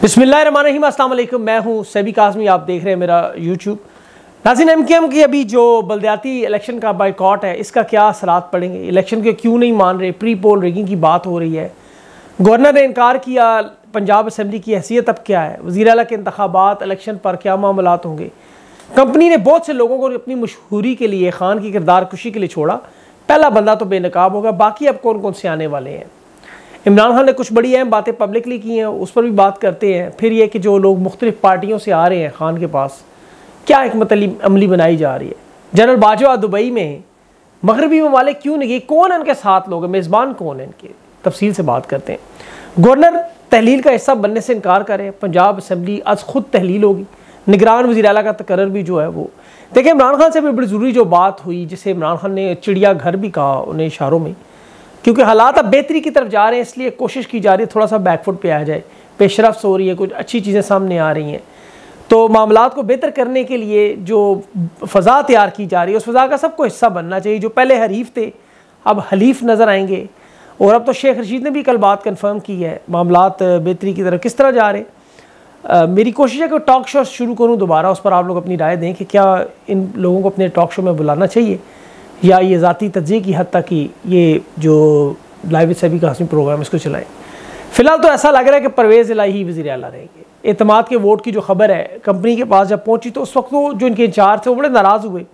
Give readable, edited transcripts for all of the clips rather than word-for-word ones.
बिस्मिल्लाहिर्रहमानिर्रहीम, अस्सलाम वालेकुम। मैं हूं सैबी काज़मी, आप देख रहे हैं मेरा यूट्यूब। नाज़रीन, एमकेएम की अभी जो बल्दियाती इलेक्शन का बाइकॉट है, इसका क्या असरात पड़ेंगे? इलेक्शन के क्यों नहीं मान रहे? प्री पोल रिगिंग की बात हो रही है। गवर्नर ने इनकार किया। पंजाब असम्बली की हैसियत अब क्या है? वज़ीर आला के इंतखाबात, इलेक्शन पर क्या मामलात होंगे? कंपनी ने बहुत से लोगों को अपनी मशहूरी के लिए, खान की किरदार कुशी के लिए छोड़ा। पहला बंदा तो बेनकाब होगा, बाकी अब कौन कौन से आने वाले हैं? इमरान खान ने कुछ बड़ी अहम बातें पब्लिकली की हैं, उस पर भी बात करते हैं। फिर ये कि जो लोग मुख्तलिफ पार्टियों से आ रहे हैं खान के पास, क्या हिकमत अमली बनाई जा रही है? जनरल बाजवा दुबई में, मगरबी ममालिक क्यों नहीं गए? कौन इनके साथ लोग हैं? मेज़बान कौन है इनके? तफसील से बात करते हैं। गवर्नर तहलील का हिस्सा बनने से इनकार करें। पंजाब असम्बली आज खुद तहलील होगी। निगरान वज़ीर आला का तकर्रर भी जो है वो देखिए, इमरान खान से भी बड़ी ज़रूरी जो बात हुई, जिसे इमरान खान ने चिड़ियाघर भी कहा उन्हें इशारों में, क्योंकि हालात अब बेहतरी की तरफ जा रहे हैं, इसलिए कोशिश की जा रही है थोड़ा सा बैकफुट पे आ जाए। पेशरफ्त हो रही है, कुछ अच्छी चीज़ें सामने आ रही हैं, तो मामलात को बेहतर करने के लिए जो फ़ज़ा तैयार की जा रही है, उस फ़ज़ा का सबको हिस्सा बनना चाहिए। जो पहले हरीफ थे अब हलीफ नज़र आएंगे। और अब तो शेख रशीद ने भी कल बात कन्फर्म की है, मामलात बेहतरी की तरफ किस तरह जा रहे हैं। मेरी कोशिश है कि टॉक शो शुरू करूँ दोबारा, उस पर आप लोग अपनी राय दें कि क्या इन लोगों को अपने टॉक शो में बुलाना चाहिए या ये ज़ाती तज्ज़िये की हद तक ही ये जो live with Sabi Kazmi program इसको चलाएं। फ़िलहाल तो ऐसा लग रहा है कि परवेज़ इलाही वज़ीर आला रहेंगे। एतमाद के वोट की जो खबर है कंपनी के पास जब पहुंची, तो उस वक्त वो जो इनके इंचार्ज थे वो बड़े नाराज़ हुए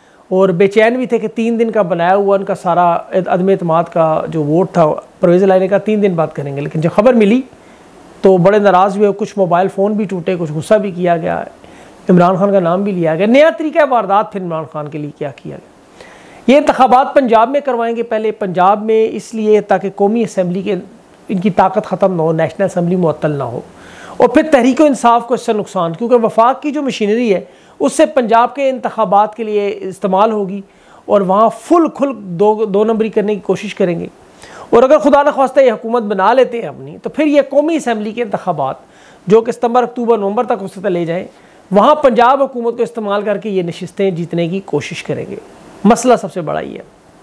और बेचैन भी थे कि 3 दिन का बनाया हुआ उनका सारा अदम एतमाद का जो वोट था, परवेज़ इलाही ने कहा 3 दिन बाद करेंगे। लेकिन जब खबर मिली तो बड़े नाराज़ हुए, कुछ मोबाइल फ़ोन भी टूटे, कुछ गुस्सा भी किया गया, इमरान खान का नाम भी लिया गया। नया तरीका वारदात फिर इमरान खान के लिए क्या किया गया? ये इंतखाबात पंजाब में करवाएंगे पहले, पंजाब में इसलिए ताकि कौमी असम्बली के इनकी ताकत ख़त्म ना हो, नेशनल असम्बली मुअत्तल ना हो, और फिर तहरीक इंसाफ को इससे नुकसान, क्योंकि वफाक की जो मशीनरी है उससे पंजाब के इंतखाबात के लिए इस्तेमाल होगी और वहाँ फुल खुल दो नंबरी करने की कोशिश करेंगे। और अगर खुदा न ख्वास्ता ये हुकूमत बना लेते हैं अपनी, तो फिर ये कौमी असम्बली के इंतखाबात जो कि सितंबर अक्टूबर नवंबर तक उस ले जाएँ, वहाँ पंजाब हुकूमत को इस्तेमाल करके ये नशिस्तें जीतने की कोशिश करेंगे। मसला सबसे बड़ा ही है।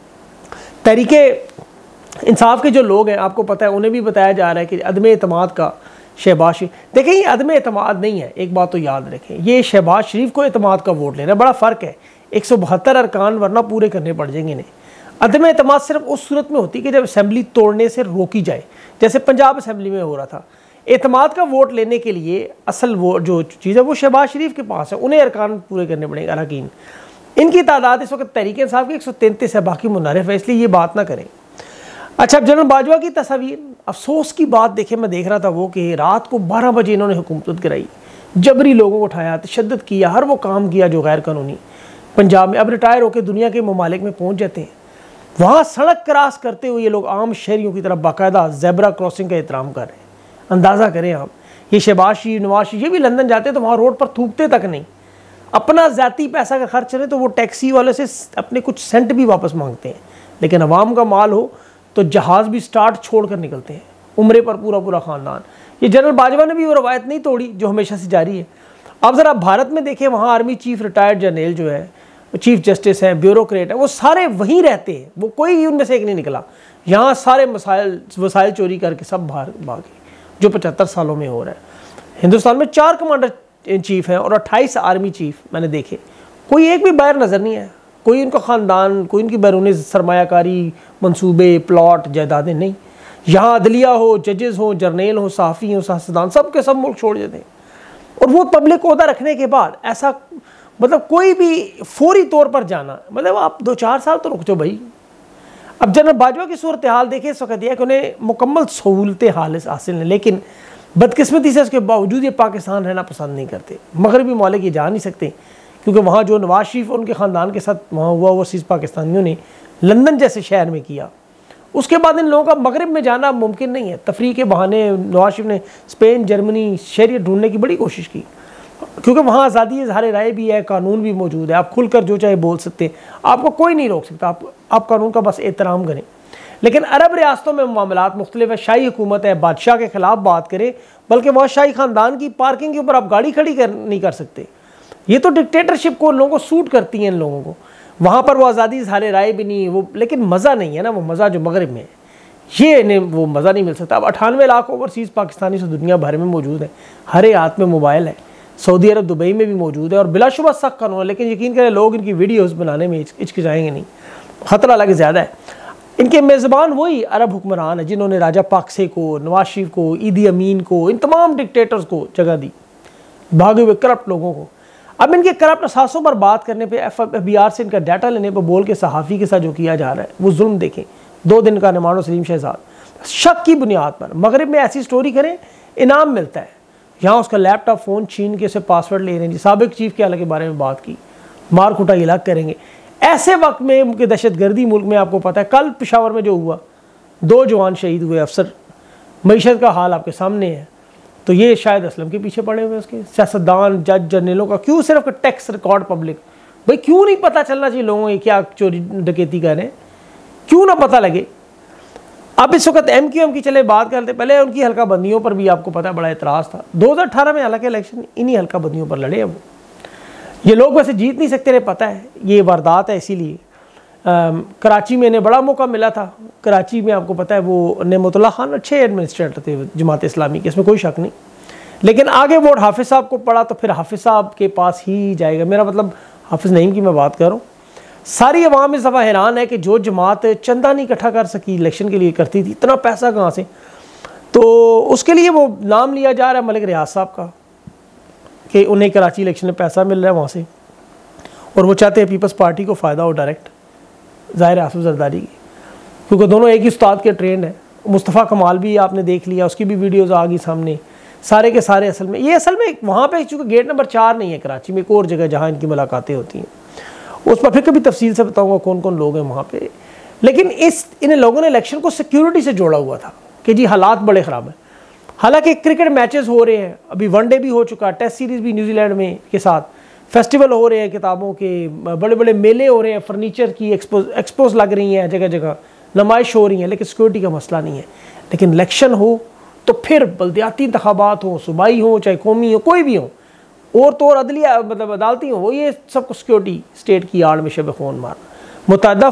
तहरीके इंसाफ के जो लोग हैं, आपको पता है, उन्हें भी बताया जा रहा है कि अदम एतमाद का शहबाज शरीफ, देखें ये अदम एतमाद नहीं है, एक बात तो याद रखें, ये शहबाज शरीफ को एतमाद का वोट लेना, बड़ा फ़र्क है। 172 अरकान वरना पूरे करने पड़ जाएंगे इन्हें। अदम एतमाद सिर्फ उस सूरत में होती है कि जब असम्बली तोड़ने से रोकी जाए, जैसे पंजाब असम्बली में हो रहा था। एतमाद का वोट लेने के लिए असल वो जो चीज़ है वो शहबाज शरीफ के पास है, उन्हें अरकान पूरे करने पड़ेंगे, अरकान। इनकी तादाद इस वक्त तहरीक इंसाफ की 133 है, बाकी मुनारिफ है, इसलिए ये बात ना करें। अच्छा, अब जनरल बाजवा की तस्वीर, अफसोस की बात देखें, मैं देख रहा था वो कि रात को 12 बजे इन्होंने हुकूमत कराई, जबरी लोगों को उठाया, तशद्दुद किया, हर वो काम किया जो गैर कानूनी पंजाब में। अब रिटायर होकर दुनिया के ममालिक में पहुँच जाते हैं, वहाँ सड़क क्रॉस करते हुए ये लोग आम शहरियों की तरफ बाकायदा ज़ेब्रा क्रॉसिंग का एहतराम कर रहे हैं। अंदाज़ा करें आप, ये शहबाज शरीफ, नवाज शरीफ, ये भी लंदन जाते तो वहाँ रोड पर थूकते तक नहीं। अपना ज़ाती पैसा का खर्च करें तो वो टैक्सी वाले से अपने कुछ सेंट भी वापस मांगते हैं, लेकिन अवाम का माल हो तो जहाज़ भी स्टार्ट छोड़ कर निकलते हैं, उम्रे पर पूरा पूरा ख़ानदान। ये जनरल बाजवा ने भी वो रवायत नहीं तोड़ी जो हमेशा से जारी है। अब ज़रा भारत में देखें, वहाँ आर्मी चीफ, रिटायर्ड जनरल जो है, चीफ जस्टिस हैं, ब्यूरोक्रेट है, वो सारे वहीं रहते हैं, वो कोई उनमें से एक नहीं निकला। यहाँ सारे वसाइल चोरी करके सब बाहर भागे, जो 75 सालों में हो रहा है। हिंदुस्तान में 4 कमांडर इन चीफ हैं और 28 आर्मी चीफ मैंने देखे, कोई एक भी बाहर नज़र नहीं है, कोई इनका ख़ानदान, कोई इनकी बैरूनी सरमायाकारी, मंसूबे, प्लॉट, जायदादें नहीं। यहाँ अदलिया हो, जजेस हो, जर्नल हो, सहाफ़ी हो, सियासतदान, सब के सब मुल्क छोड़ देते हैं। और वो पब्लिक ओहदा रखने के बाद ऐसा, मतलब कोई भी फौरी तौर पर जाना, मतलब आप 2-4 साल तो रुक जाओ भाई। अब जनरल बाजवा की सूरत हाल देखें, इस वक्त यह कि उन्हें मुकम्मल सहूलतें हासिल हैं, लेकिन बदकिस्मती से उसके बावजूद ये पाकिस्तान रहना पसंद नहीं करते। मगरबी ममालिक ये जा नहीं सकते, क्योंकि वहाँ जो नवाज शरीफ और उनके ख़ानदान के साथ वहाँ हुआ ओवरसीज़ पाकिस्तानियों ने लंदन जैसे शहर में किया, उसके बाद इन लोगों का मगरब में जाना मुमकिन नहीं है। तफरीह के बहाने नवाज शरीफ ने स्पेन, जर्मनी शहरियत ढूंढने की बड़ी कोशिश की, क्योंकि वहाँ आज़ादी इज़हार राय भी है, कानून भी मौजूद है, आप खुलकर जो चाहे बोल सकते हैं, आपको कोई नहीं रोक सकता, आप कानून का बस एहतराम करें। लेकिन अरब रियासतों में मामलात मुख्तलिफ है, शाही हुकूमत है, बादशाह के ख़िलाफ़ बात करें, बल्कि वहाँ शाही ख़ानदान की पार्किंग के ऊपर आप गाड़ी खड़ी नहीं कर सकते। ये तो डिक्टेटरशिप को लोगों को सूट करती हैं, इन लोगों को। वहाँ पर वो आज़ादी इज़हार राय भी नहीं है वो, लेकिन मज़ा नहीं है ना, वो मज़ा जो मगरब में है। ये इन्हें वो मज़ा नहीं मिल सकता। अब 98 लाख ओवरसीज़ पाकिस्तानी से दुनिया भर में मौजूद है, हर एक हाथ में मोबाइल है, सऊदी अरब दुबई में भी मौजूद है और बिलाशुबा सख्त कानून है। लेकिन यकीन करें लोग इनकी वीडियोस बनाने में हिचकिचाएंगे नहीं, ख़तरा अलग ज़्यादा है। इनके मेज़बान वही अरब हुक्मरान है जिन्होंने राजा पाकसे को, नवाज शरीफ को, ईदी अमीन को, इन तमाम डिक्टेटर्स को जगह दी, भागे हुए करप्ट लोगों को। अब इनके करप्ट असासों पर बात करने पे, FBI से इनका डाटा लेने पर बोल के सहाफ़ी के साथ जो किया जा रहा है वो जुल्म देखें। 2 दिन का रिमांड सलीम शहजाद शक की बुनियाद पर मगरिब में ऐसी स्टोरी करें, इनाम मिलता है। यहाँ उसका लैपटॉप फ़ोन छीन के उसे पासवर्ड ले रहे हैं जी। साबिक चीफ के आला के बारे में बात की, मार कुटाई अलग करेंगे। ऐसे वक्त में उनके दहशतगर्दी मुल्क में आपको पता है कल पेशावर में जो हुआ, 2 जवान शहीद हुए अफसर, मईशत का हाल आपके सामने है। तो ये शायद असलम के पीछे पड़े हुए उसके सियासतदान, जज, जर्नलों का क्यों सिर्फ टैक्स रिकॉर्ड पब्लिक, भाई क्यों नहीं पता चलना चाहिए लोगों को क्या चोरी डकैती कर रहे हैं, क्यों ना पता लगे। अब इस वक्त MQM की चले बात करते, पहले उनकी हल्का बंदियों पर भी आपको पता है बड़ा एतराज़ था। 2018 में हालांकि इलेक्शन इन्हीं हल्का बंदियों पर लड़े हैं वो। ये लोग वैसे जीत नहीं सकते, पता है ये वारदात है। इसीलिए कराची में इन्हें बड़ा मौका मिला था। कराची में आपको पता है वो नेमतुल्लाह खान अच्छे एडमिनिस्ट्रेटर थे जमात इस्लामी के, इसमें कोई शक नहीं। लेकिन आगे वोट हाफिज़ साहब को पड़ा तो फिर हाफिज़ साहब के पास ही जाएगा। मेरा मतलब हाफिज़ नईम की मैं बात कर रहा हूँ। सारी अवाम इस दफ़ा हैरान है कि जो जमात चंदा नहीं इकट्ठा कर सकी इलेक्शन के लिए करती थी, इतना पैसा कहाँ से, तो उसके लिए वो नाम लिया जा रहा है मलिक रियाज साहब का कि उन्हें कराची इलेक्शन में पैसा मिल रहा है वहाँ से, और वो चाहते हैं पीपल्स पार्टी को फ़ायदा हो डायरेक्ट, ज़ाहिर आसिफ जरदारी की, क्योंकि दोनों एक ही उस्ताद के ट्रेंड है। मुस्तफ़ा कमाल भी आपने देख लिया, उसकी भी वीडियोज़ आ गई सामने। सारे के सारे असल में वहाँ पे चूँकि गेट नंबर 4 नहीं है कराची में, एक और जगह जहाँ इनकी मुलाकातें होती हैं, उस पर फिर कभी तफसील से बताऊँगा कौन कौन लोग हैं वहाँ पे। लेकिन इन लोगों ने इलेक्शन को सिक्योरिटी से जोड़ा हुआ था कि जी हालात बड़े ख़राब हैं। हालांकि क्रिकेट मैचेस हो रहे हैं, अभी वनडे भी हो चुका, टेस्ट सीरीज़ भी न्यूजीलैंड में के साथ, फेस्टिवल हो रहे हैं, किताबों के बड़े बड़े मेले हो रहे हैं, फर्नीचर की एक्सपोज लग रही हैं, जगह जगह नमाइश हो रही हैं, लेकिन सिक्योरिटी का मसला नहीं है। लेकिन इलेक्शन हो तो फिर बल्दियाती इंतखाबात हो, सूबाई हो, चाहे कौमी हो, कोई भी हो, और तो और अदलिया मतलब अदालती हो, वो ये सबको सिक्योरिटी स्टेट की आड़ में शब खून मार। मुत्तहदा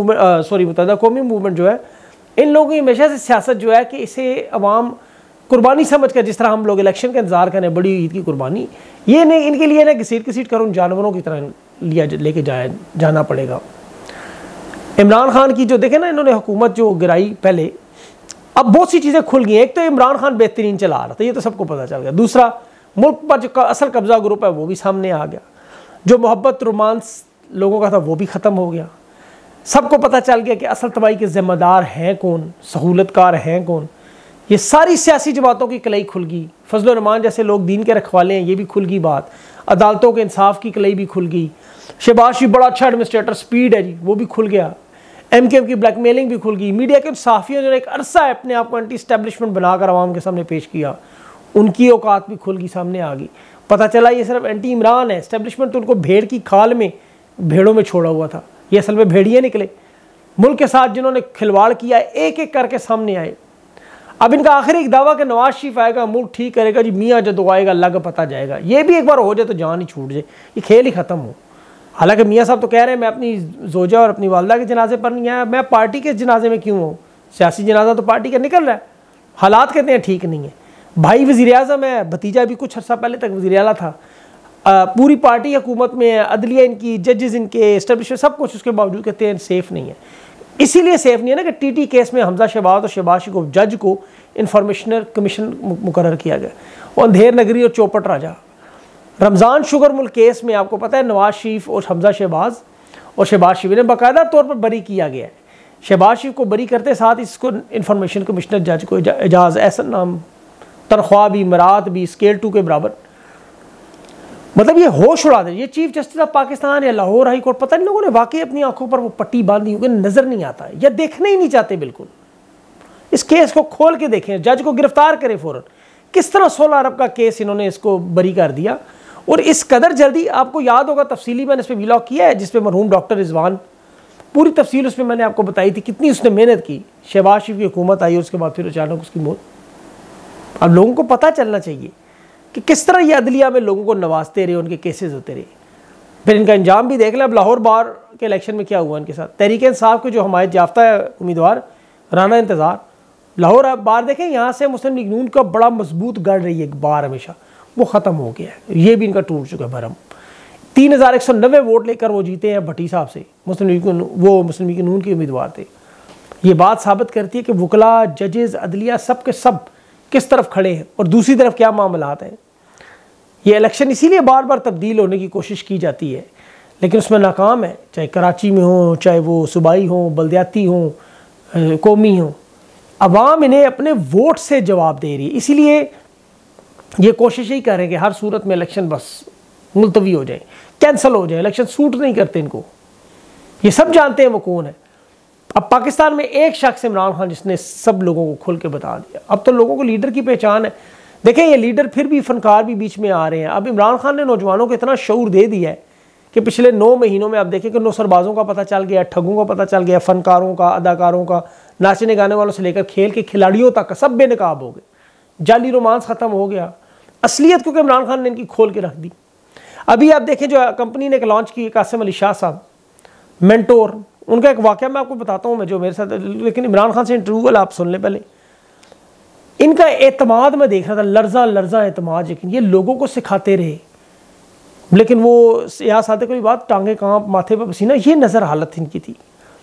कौमी मूवमेंट जो है, इन लोगों की हमेशा से सियासत जो है कि इसे अवाम कुर्बानी समझ कर, जिस तरह हम लोग इलेक्शन का इंतजार करें बड़ी ईद की कुर्बानी, ये नहीं इनके लिए ना घसीट कर उन जानवरों की तरह लेके जाना पड़ेगा। इमरान खान की जो देखे ना इन्होंने हुकूमत जो गिराई पहले, अब बहुत सी चीज़ें खुल गई। एक तो इमरान खान बेहतरीन चला रहा था, ये तो सबको पता चल गया। दूसरा, मुल्क पर जो असल कब्जा ग्रुप है वो भी सामने आ गया। जो मोहब्बत रोमांस लोगों का था वो भी ख़त्म हो गया। सबको पता चल गया कि असल तबाही के ज़िम्मेदार हैं कौन, सहूलतकार हैं कौन। ये सारी सियासी जमातों की कलई खुल गई। फजल रहमान जैसे लोग दीन के रखवाले हैं, ये भी खुल गई बात। अदालतों के इंसाफ की कलई भी खुल गई। शहबाज शरीफ बड़ा अच्छा एडमिनिस्ट्रेटर, स्पीड है जी, वो भी खुल गया। MQM की ब्लैकमेलिंग भी खुल गई। मीडिया के साफ़ियों ने एक अरसा है अपने आप को एंटी स्टैब्लिशमेंट बनाकर आवाम के सामने पेश किया, उनकी औकात भी खुल गई, सामने आ गई। पता चला ये सिर्फ एंटी इमरान है, एस्टेब्लिशमेंट तो उनको भेड़ की खाल में, भेड़ों में छोड़ा हुआ था। ये असल में भेड़िए निकले। मुल्क के साथ जिन्होंने खिलवाड़ किया एक एक करके सामने आए। अब इनका आखिरी एक दावा कि नवाज शरीफ आएगा, मुल्क ठीक करेगा जी, मियाँ जदो आएगा लग पता जाएगा। ये भी एक बार हो जाए तो जान ही छूट जाए, ये खेल ही ख़त्म हो। हालांकि मियाँ साहब तो कह रहे हैं मैं अपनी जोजा और अपनी वालदा के जनाजे पर नहीं आया, मैं पार्टी के जनाजे में क्यों हूँ, सियासी जनाजा तो पार्टी का निकल रहा है। हालात कहते हैं ठीक नहीं है। भाई वज़ीर आज़म है, भतीजा भी कुछ अर्सा पहले तक वज़ीर आला था। पूरी पार्टी हुकूमत में है, अदलिया इनकी, जजेस इनके, एस्टेब्लिशमेंट सब कुछ, उसके बावजूद कहते हैं सेफ़ नहीं है। इसीलिए सेफ़ नहीं है ना कि TT केस में हमजा शहबाज और शहबाज को जज को इंफॉर्मेशनर कमीशन मुकर्रर किया गया। और अंधेर नगरी और चौपट राजा, रमज़ान शुगर मुल्क केस में आपको पता है नवाज शरीफ और हमजा शहबाज और शहबाज शरीफ ने बाकायदा तौर पर बरी किया गया है। शहबाज शरीफ को बरी करते साथ इसको इंफॉर्मेशन कमिश्नर जज को एजाज़ एहसन नाम, तनख्वाह भी, मरात भी स्केल 2 के बराबर। मतलब ये होश उड़ा दे। ये चीफ जस्टिस ऑफ पाकिस्तान या लाहौर हाई कोर्ट, पता नहीं लोगों ने वाकई अपनी आंखों पर वो पट्टी बांधी होगी, नज़र नहीं आता या देखने ही नहीं चाहते बिल्कुल। इस केस को खोल के देखें, जज को गिरफ्तार करें फ़ौरन। किस तरह 16 अरब का केस इन्होंने इसको बरी कर दिया, और इस कदर जल्दी। आपको याद होगा तफसीली मैंने इस पर व्लॉग किया है जिसपे मरहूम डॉक्टर रिजवान, पूरी तफसील उसमें मैंने आपको बताई थी कितनी उसने मेहनत की। शहबाज शरीफ की हुकूमत आई और उसके बाद फिर अचानक उसकी मौत। अब लोगों को पता चलना चाहिए कि किस तरह ये अदलिया में लोगों को नवाजते रहे, उनके केसेस होते रहे। फिर इनका अंजाम भी देख लें। अब लाहौर बार के इलेक्शन में क्या हुआ इनके साथ। तहरीक इंसाफ के जो हमायत याफ्ता उम्मीदवार राना इंतज़ार, लाहौर आप बार देखें, यहाँ से मुस्लिम लीग नून का बड़ा मजबूत गढ़ रही है एक बार, हमेशा वो ख़त्म हो गया है, ये भी इनका टूट चुका है भरम। 3190 वोट लेकर वो जीते हैं भट्टी साहब से, मुस्लिम लीग वो मुस्लिम लीग नून के उम्मीदवार थे। ये बात साबित करती है कि वकला, जजेस, अदलिया सब के सब किस तरफ खड़े हैं और दूसरी तरफ क्या मामलात हैं। ये इलेक्शन इसीलिए बार बार तब्दील होने की कोशिश की जाती है, लेकिन उसमें नाकाम है, चाहे कराची में हो, चाहे वो सूबाई हो, बल्दियाती हो, कौमी हो। अवाम इन्हें अपने वोट से जवाब दे रही है, इसीलिए ये कोशिश ही कर रहे हैं कि हर सूरत में इलेक्शन बस मुलतवी हो जाए, कैंसिल हो जाए, इलेक्शन सूट नहीं करते इनको। ये सब जानते हैं वो कौन है। अब पाकिस्तान में एक शख्स इमरान खान जिसने सब लोगों को खुल के बता दिया। अब तो लोगों को लीडर की पहचान है। देखें, ये लीडर फिर भी फनकार भी बीच में आ रहे हैं। अब इमरान खान ने नौजवानों को इतना शऊर दे दिया है कि पिछले 9 महीनों में आप देखें कि नौसरबाजों का पता चल गया, ठगों का पता चल गया, फनकारों का, अदाकारों का, नाचने गाने वालों से लेकर खेल के खिलाड़ियों तक सब बेनकाब हो गए। जाली रोमांस ख़त्म हो गया, असलियत क्योंकि इमरान खान ने इनकी खोल के रख दी। अभी आप देखें जो कंपनी ने लॉन्च की, कासिम अली शाह साहब मेंटोर, उनका एक वाक़या मैं आपको बताता हूँ, मैं जो मेरे साथ, लेकिन इमरान खान से इंटरव्यू वाला आप सुन लें पहले। इनका एतमाद मैं देख रहा था, लर्जा लर्जा एतमाद, लेकिन ये लोगों को सिखाते रहे, लेकिन वो यहाँ साथे कोई बात, टांगे कांप, माथे पर पसीना, ये नज़र हालत इनकी थी।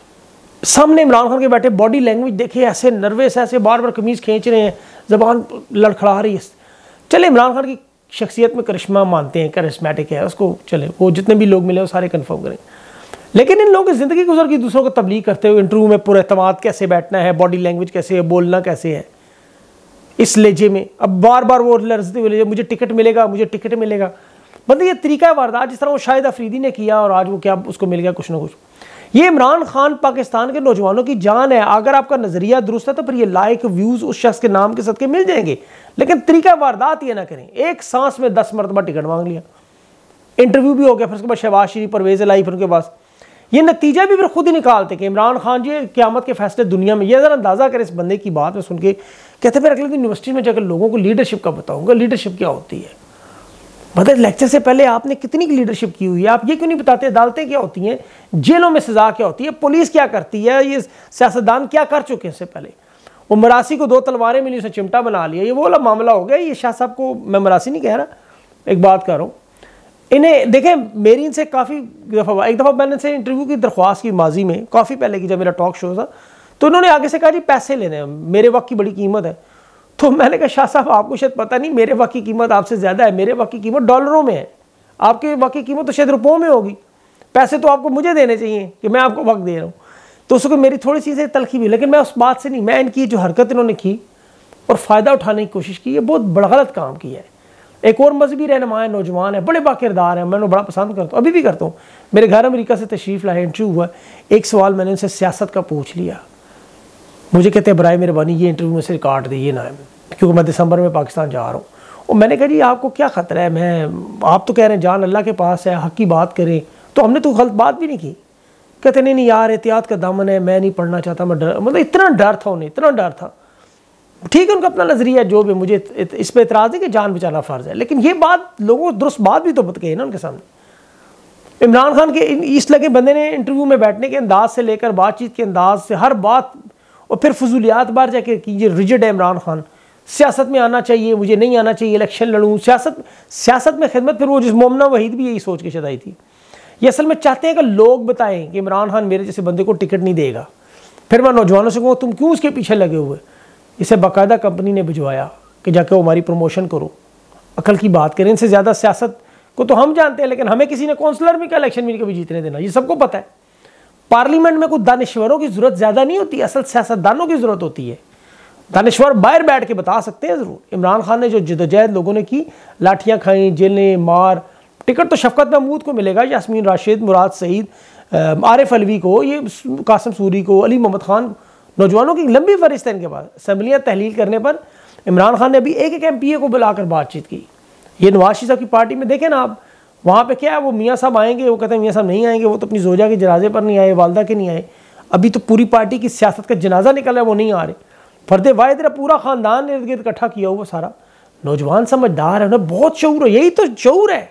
सामने इमरान खान के बैठे, बॉडी लैंग्वेज देखिए, ऐसे नर्वस, ऐसे बार बार कमीज़ खींच रहे हैं, ज़बान लड़खड़ा रही है। चले इमरान खान की शख्सियत में करिश्मा मानते हैं, करिश्मेटिक है उसको, चले वो जितने भी लोग मिले वो सारे कन्फर्म करें, लेकिन इन लोगों की ज़िंदगी गुजर की दूसरों को तबलीग करते हुए इंटरव्यू में पूरा एतमाद कैसे बैठना है, बॉडी लैंग्वेज कैसे है, बोलना कैसे है, इस लहजे में। अब बार बार वो लर्जते हुए, मुझे टिकट मिलेगा, मुझे टिकट मिलेगा। मतलब ये तरीका वारदात जिस तरह वो शाहिद अफरीदी ने किया और आज वो क्या उसको मिल गया कुछ ना कुछ। ये इमरान खान पाकिस्तान के नौजवानों की जान है। अगर आपका नज़रिया दुरुस्त है तो फिर ये लाइक व्यूज़ उस शख्स के नाम के सदके मिल जाएंगे, लेकिन तरीका वारदात ये ना करें। एक सांस में 10 मरतबा टिकट मांग लिया, इंटरव्यू भी हो गया, फिर उसके बाद शहबाज शरीफ, परवेज़ लाई, फिर उनके पास ये नतीजा भी फिर खुद ही निकालते कि इमरान खान जी क़यामत के फैसले दुनिया में। ये ज़रा अंदाज़ा करें इस बंदे की बात में सुन के, कहते फिर अगले दिन यूनिवर्सिटी में जाकर लोगों को लीडरशिप का बताऊँगा, लीडरशिप क्या होती है। मतलब लेक्चर से पहले आपने कितनी लीडरशिप की हुई है, आप ये क्यों नहीं बताते? अदालतें क्या होती हैं, जेलों में सज़ा क्या होती है, पुलिस क्या करती है, ये सियासतदान क्या कर चुके हैं इससे पहले। वो मरासी को 2 तलवारें मिली, उसे चिमटा बना लिया, ये वो वाला मामला हो गया। ये शाह साहब को, मैं मरासी नहीं कह रहा, एक बात कर रहा हूँ, इन्हें देखें, मेरी इनसे काफ़ी दफ़ा, एक दफ़ा मैंने इनसे इंटरव्यू की दरख्वास्त की माजी में, काफ़ी पहले की, जब मेरा टॉक शो था, तो उन्होंने आगे से कहा जी पैसे लेने हैं, मेरे वक्त की बड़ी कीमत है। तो मैंने कहा शाह साहब आपको शायद पता नहीं, मेरे वक्त की कीमत आपसे ज़्यादा है, मेरे वक्त की कीमत डॉलरों में है, आपके वक्त की कीमत तो शायद रुपयों में होगी। पैसे तो आपको मुझे देने चाहिए कि मैं आपको वक्त दे रहा हूँ। तो उसको मेरी थोड़ी सी से तलखी भी, लेकिन मैं उस बात से नहीं, मैं इनकी जो हरकत इन्होंने की और फ़ायदा उठाने की कोशिश की, ये बहुत बड़ा गलत काम किया है। एक और मजहबी रहनुमा है, नौजवान है, बड़े बाकिरदार हैं, मैं उन्हें बड़ा पसंद करता हूँ, अभी भी करता हूँ। मेरे घर अमेरिका से तशरीफ़ लाए, इंटरव्यू हुआ, एक सवाल मैंने उनसे सियासत का पूछ लिया, मुझे कहते हैं बराए मेहरबानी ये इंटरव्यू में से काट दिए ना, क्योंकि मैं दिसंबर में पाकिस्तान जा रहा हूँ। और मैंने कहा जी आपको क्या ख़तरा है, आप तो कह रहे हैं जान अल्लाह के पास है, हक़ की बात करें, तो हमने तो गलत बात भी नहीं की। कहते नहीं यार एहतियात का दामन है, मैं नहीं पढ़ना चाहता, मैं डर, मतलब इतना डर था उन्हें, इतना डर था। ठीक है, उनका अपना नज़रिया जो भी, मुझे इस पर एतराज़ है कि जान बचाना फ़र्ज़ है, लेकिन ये बात लोगों को दुरुस्त बात भी तो बत गई ना उनके सामने। इमरान खान के इस लगे बंदे ने इंटरव्यू में बैठने के अंदाज से लेकर बातचीत के अंदाज से हर बात, और फिर फजूलियात बार जाके कि ये रिजिड है इमरान खान, सियासत में आना चाहिए, मुझे नहीं आना चाहिए, इलेक्शन लड़ूँ, सियासत में खिदमत। फिर वो जिस मोमना वहीद भी यही सोच के शायद आई थी। ये असल में चाहते हैं कि लोग बताएं कि इमरान खान मेरे जैसे बंदे को टिकट नहीं देगा। फिर मैं नौजवानों से कहूँ तुम क्यों उसके पीछे लगे हुए। इसे बाकायदा कंपनी ने भिजवाया कि जाके वो हमारी प्रमोशन करो, अकल की बात करें। इनसे ज़्यादा सियासत को तो हम जानते हैं, लेकिन हमें किसी ने कौंसलर भी का इलेक्शन भी नहीं कभी जीतने देना, ये सबको पता है। पार्लियामेंट में कोई दानिश्वरों की ज़रूरत ज़्यादा नहीं होती, असल सियासतदानों की ज़रूरत होती है। दानिश्वर बाहर बैठ के बता सकते हैं ज़रूर। इमरान खान ने जो जदोजहद लोगों ने की, लाठियाँ खाई, जेलें, मार, टिकट तो शफकत महमूद को मिलेगा, यास्मीन राशिद, मुराद सईद, आरिफ अलवी को, ये कासिम सूरी को, अली मोहम्मद खान, नौजवानों की लंबी फहरिस्त है इनके पास। असम्बलियाँ तहलील करने पर इमरान खान ने अभी एक MPA को बुलाकर बातचीत की। ये नवाज शरीफ साहब की पार्टी में देखें ना आप, वहाँ पे क्या है, वो मियाँ साहब आएंगे, वो कहते हैं मियाँ साहब नहीं आएंगे, वो तो अपनी जोजा के जनाजे पर नहीं आए, वालदा के नहीं आए। अभी तो पूरी पार्टी की सियासत का जनाजा निकल रहा है, वो नहीं आ रहे। फर्द वाहिद पूरा ख़ानदान इर्द गिर्द इकट्ठा किया हुआ सारा। नौजवान समझदार है, उन्हें बहुत शऊर है, यही तो शऊर है।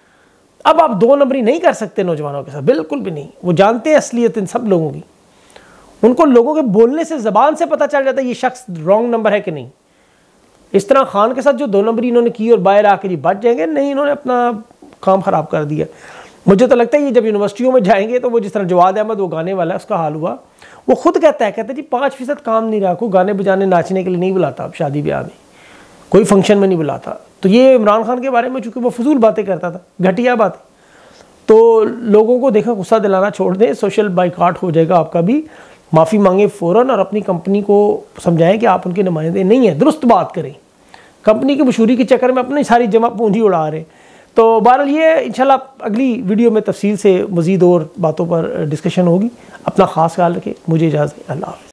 अब आप 2 नंबरी नहीं कर सकते नौजवानों के साथ, बिल्कुल भी नहीं। वो जानते हैं असलियत इन सब लोगों की। उनको लोगों के बोलने से, ज़बान से पता चल जाता है ये शख्स रॉन्ग नंबर है कि नहीं। इस तरह खान के साथ जो 2 नंबरी इन्होंने की और बाहर आके जी बच जाएंगे, नहीं, इन्होंने अपना काम ख़राब कर दिया। मुझे तो लगता है ये जब यूनिवर्सिटियों में जाएंगे तो वो जिस तरह जवाद अहमद वो गाने वाला है उसका हाल हुआ, वो खुद कहता है जी 5% काम नहीं रहा, कोई गाने बजाने नाचने के लिए नहीं बुलाता, अब शादी ब्याह में कोई फंक्शन में नहीं बुलाता। तो ये इमरान खान के बारे में चूँकि वो फजूल बातें करता था, घटिया बातें, तो लोगों को देखा गुस्सा दिलाना छोड़ दें, सोशल बाइकआउट हो जाएगा आपका भी। माफ़ी मांगे फ़ौरन और अपनी कंपनी को समझाएं कि आप उनके नुमाइंदे नहीं हैं, दुरुस्त बात करें। कंपनी की मशहूरी के चक्कर में अपनी सारी जमा पूंजी उड़ा रहे। तो बहरहाल ये इंशाल्लाह अगली वीडियो में तफसील से मज़ीद और बातों पर डिस्कशन होगी। अपना ख़ास ख्याल रखें। मुझे इजाज़त, अल्लाह हाफ़िज़।